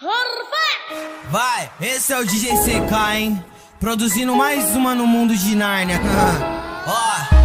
Vai, esse é o DJ CK, hein? Produzindo mais uma no mundo de Nárnia. Ó.